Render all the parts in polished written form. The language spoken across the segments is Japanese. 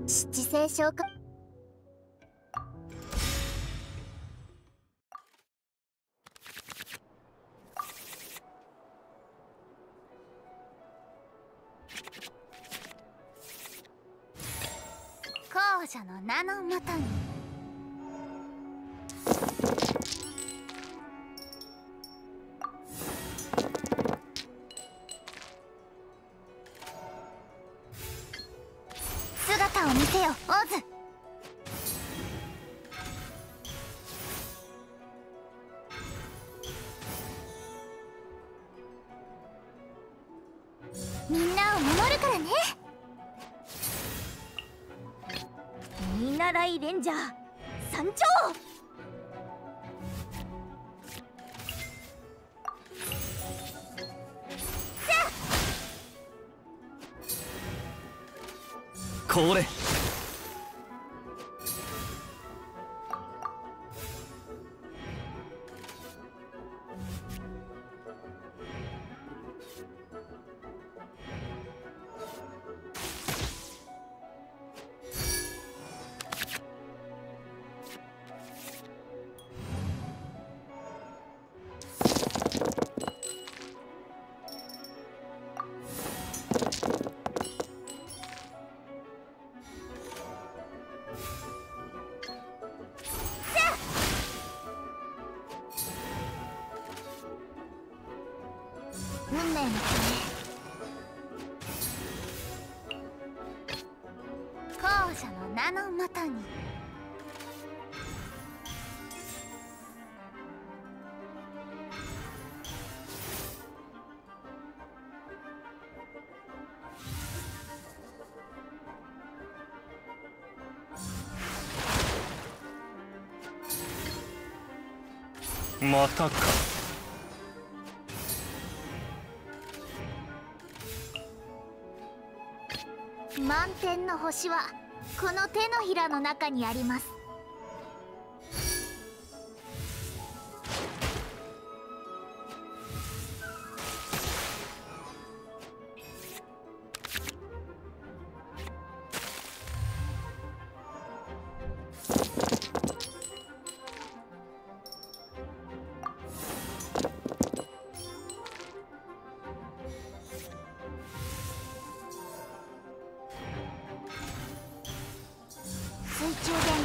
知性消化。後者の名のもとに。姿を見せよ、オズ。みんなを守るからね。見習いレンジャー参上。 これ運命のため。後者の名のもとに。 またか。 満天の星はこの手のひらの中にあります。水中伝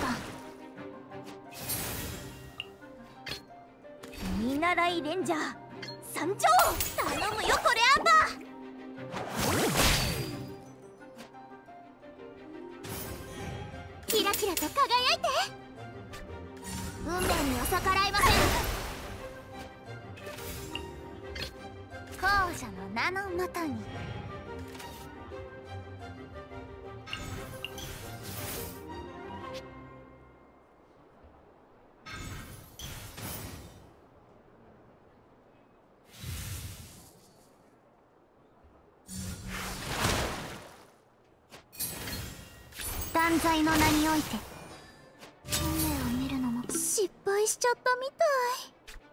言。見習いレンジャー参上。頼むよコレアンバー。キラキラと輝いて。運命には逆らいません。後者の名のもとに。断罪の名において運命を見るのも失敗しちゃったみたい。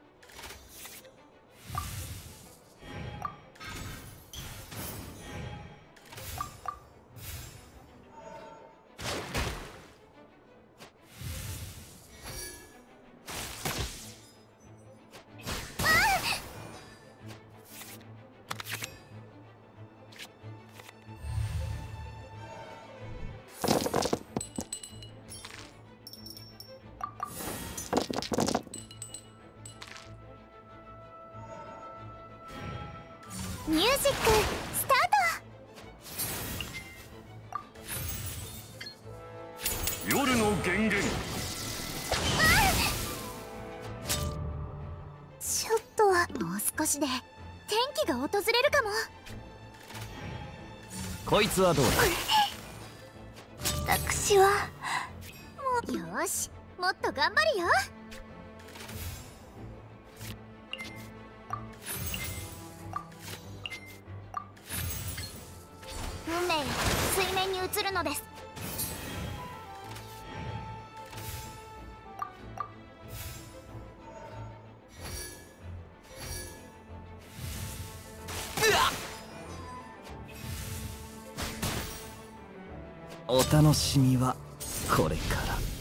ミュージックスタート。 夜の源源。 ちょっとはもう少しで天気が訪れるかも。 こいつはどうだ。 私はもうよーし、もっと頑張るよ。運命が水面に映るのです。 お楽しみはこれから。